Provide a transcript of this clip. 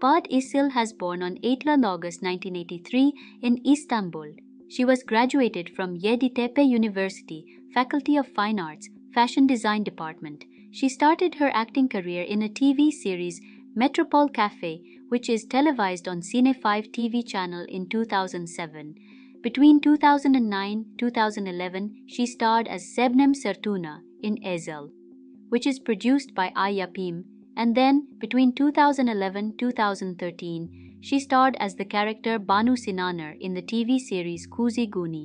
Bade Iscil has born on 8 August 1983 in Istanbul. She was graduated from Yeditepe University, Faculty of Fine Arts, Fashion Design Department. She started her acting career in a TV series Metropole Cafe, which is televised on Cine 5 TV channel in 2007. Between 2009-2011, she starred as Sebnem Sertuna in Ezel, which is produced by Yapim, and then between 2011-2013, she starred as the character Banu Sinaner in the TV series Kuzey Güney.